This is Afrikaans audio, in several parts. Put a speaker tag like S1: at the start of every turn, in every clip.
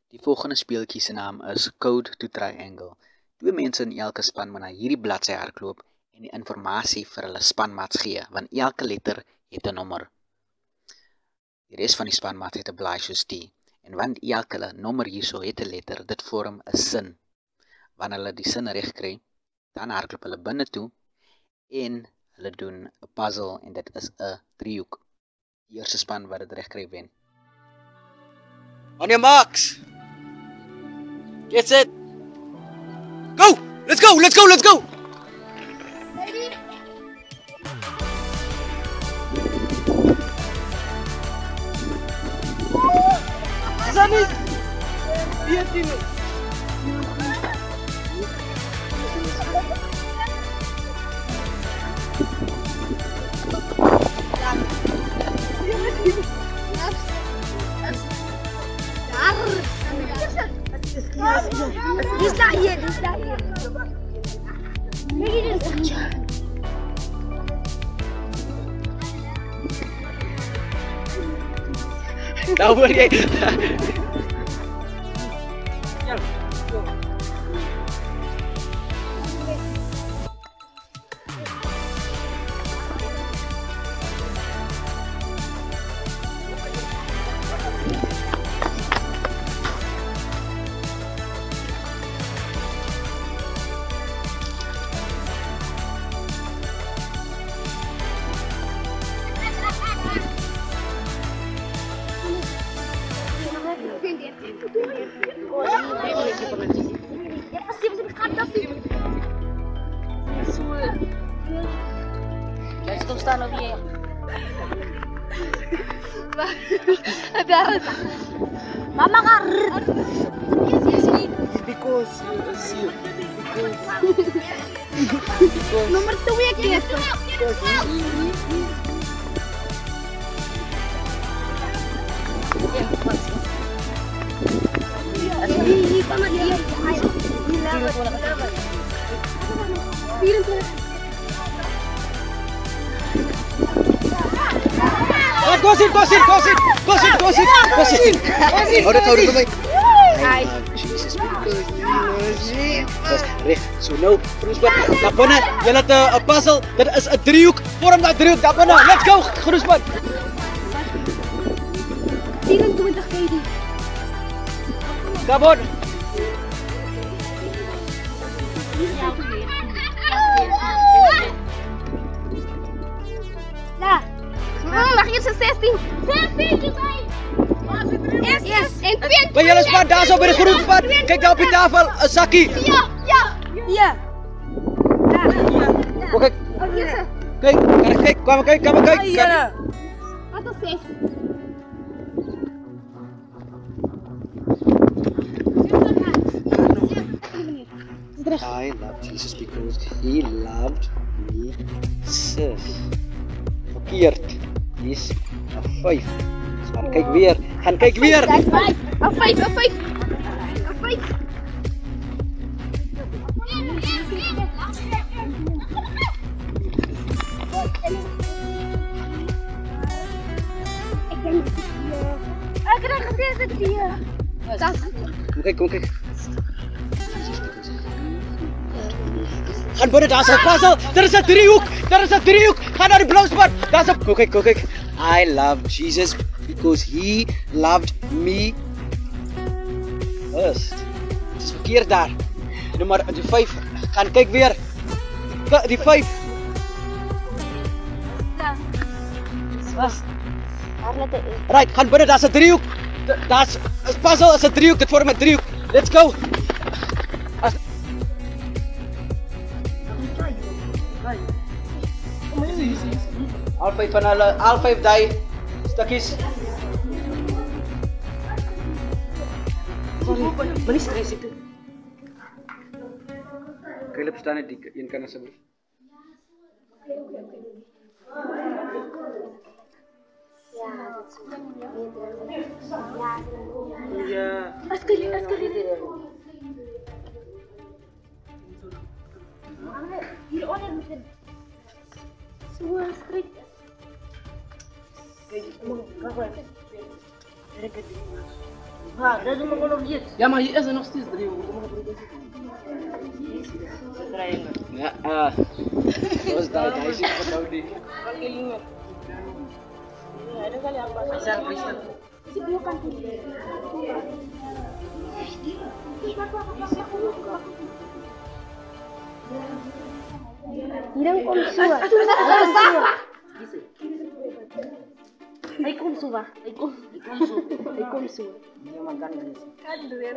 S1: Die volgende speeltjie se naam is Code to Triangle. Twee mense in elke span moet na hierdie bladsy hardloop en die inligting vir hulle spanmaats gee, want elke letter het 'n nommer. Die res van die spanmaats het 'n blaai soos die, en want elke nommer hierso het 'n letter, dit vorm 'n sin. Wanneer hulle die sin reg kry, dan hardloop hulle binne toe en hulle doen 'n puzzle en dit is 'n driehoek. Die eerste span wat dit reg kry wen.
S2: On your marks. Get set. Go! Let's go! Let's go! Let's go!
S3: Ready?
S2: Zanis! 14.
S3: Die is daar hier.
S2: Nou hoor jy.
S4: Kijk, kom staan op je. Mama gaat.
S2: Because
S3: Nomor 2 keer.
S2: Hou dit vir my.
S1: Jesus, because you loves me. Dis reg. So nou, Groesbad, daar binne, julle het 'n puzzle. Dit is 'n driehoek. Vorm daai driehoek daar binne. Let's go, Groesbad.
S3: 24 KD.
S1: Come on.
S3: Daar. Mag je ze 16? 16 erbij. Yes. En 20.
S1: By julle span daar so by die Grootpad. Kyk daar op die tafel, 'n sakkie.
S3: Ja.
S1: Kom kyk.
S3: Oh, hier is
S1: Kyk, kom kyk.
S3: Wat is 6?
S1: I love Jesus because he loved me. Sis. Verkeerd. Dis 'n 5. Gaan kyk weer.
S3: Een 5. Ik krijg een deze 4.
S1: Kom kyk. Gaan binne, daar's 'n puzzle. Daar is 'n driehoek. Gaan na die blou spot. Daar's 'n Kom kyk. I love Jesus because he loved me first. Dis verkeerd daar. Nommer die 5. Gaan kyk weer. Die 5.
S4: Was.
S1: Right, gaan binne, daar's 'n driehoek. Daar's 'n puzzle, is 'n driehoek. Dit vorm 'n driehoek. Let's go. Al 5 daai stukkies.
S4: Moenie stres ek toe.
S1: Caleb staan net die een kan asseblief. Ja.
S3: Askeling. Hieronder moet dit. So skrik.
S4: Kijk, kom maar. Dat doen we gewoon op dit.
S5: Ja, maar hier is er nog steeds 3.
S2: Ja, zoals dat, hij zit van nou niet.
S3: Hierang kom so. Hy kom so wag. Hy kom so.
S4: Ja, maar kan niet.
S3: Kan weer.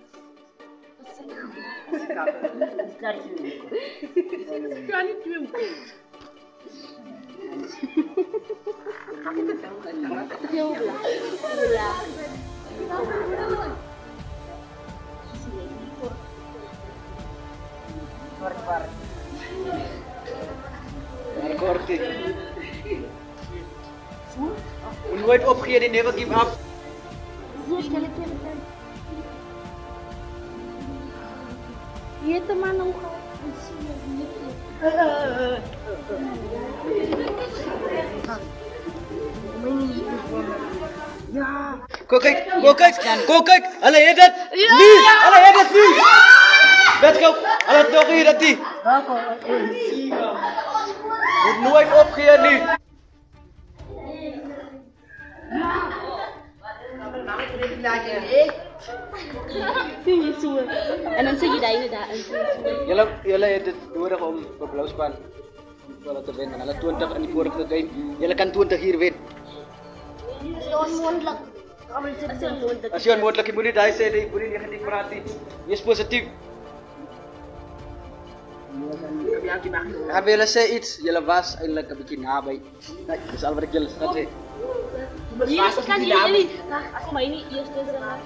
S5: Kan niet doen.
S2: Korting. Moet nooit opgeven, never give up.
S3: Hier teman om
S2: Go kijk, hulle het dit. Nu, hulle het dit nu. Let's go. Hulle het nog hier dat die. Moet nooit opgeven nu.
S3: En dan sê jy daai daar.
S2: Julle het dit nodig om vir Blouspan om te wen. Hulle 20 in die vorige game. Julle kan 20 hier wen.
S3: Onmoontlik.
S2: As jy onmoontlik, jy moenie daai sê nie, moenie negatief praat nie. Wees positief. Ja, julle sê iets, julle was eintlik 'n bietjie naby. Dis al wat ek julle sê.
S3: Hier kan jy nie. As my nie eers is dan.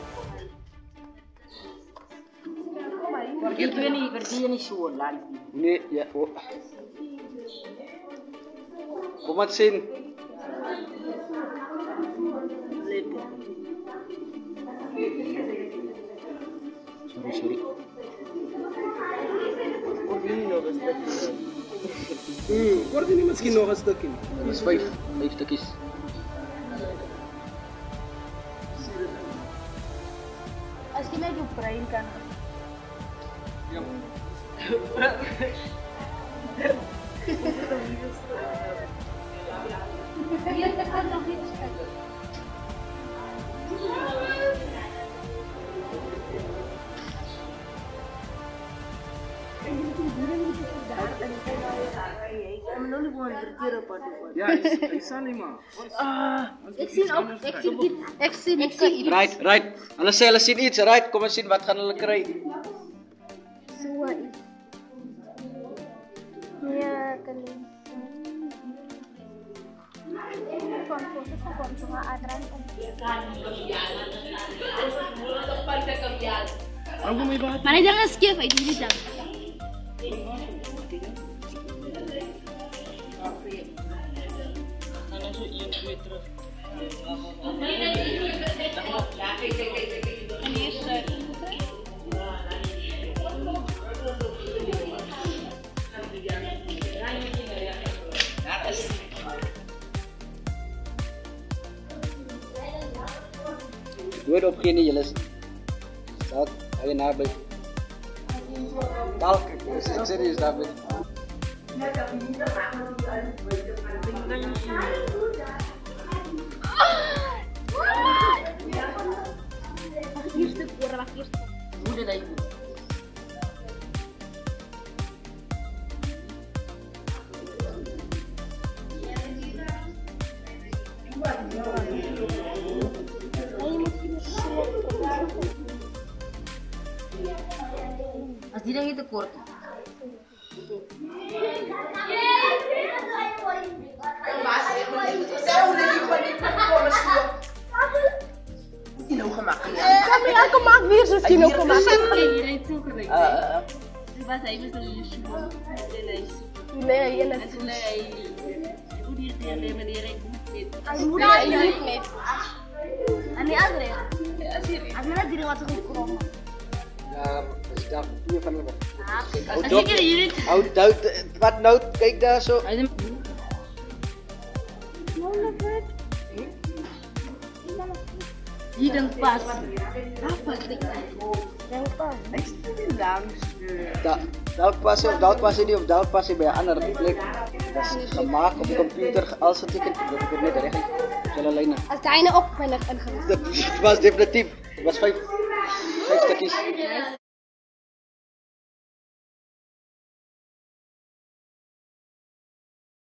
S4: Porque tu ni verdien ni so land.
S2: Nee, ja. Kom maar sien. Sorry.
S5: Word nie miskien nog 'n stukkie.
S2: Dis 5 stukkies.
S3: As jy net jou brein kan.
S2: Ja.
S5: Ja, hy sal nie maar.
S3: Ek sien ook ek sien
S2: Right. Hulle sê hulle sien iets. Right, kom ons sien wat gaan hulle kry.
S3: so iets. Ja, kan jy. Kon semua adran
S5: Aku may bahat.
S3: Mana jangan skip ay dili lang.
S2: Nooit opgee nie, julle staat baie naby. Dalk, ek sê nie is naby.
S4: Bude daí. As die ding het te kort. Kilo gemaakt.
S3: Kami aku maak weer so kilo gemaak. Nee, jy net. Ay, mura ini met. Ani andre. As jy net die wat so krom.
S2: Ja, dis daar twee van hulle.
S3: As jy hier
S2: Hou, wat nou, kyk daar so.
S4: Die ding pas.
S3: Ik stel die langs.
S2: Dalk pas jy nie of dalk pas jy by 'n ander plek. Dat is gemaak op die computer als getekend. Dat ek net reg. Selle lyne.
S3: Als de ene ook ben ik ingelegd.
S2: Dit was definitief. Dit was 5 stukkies.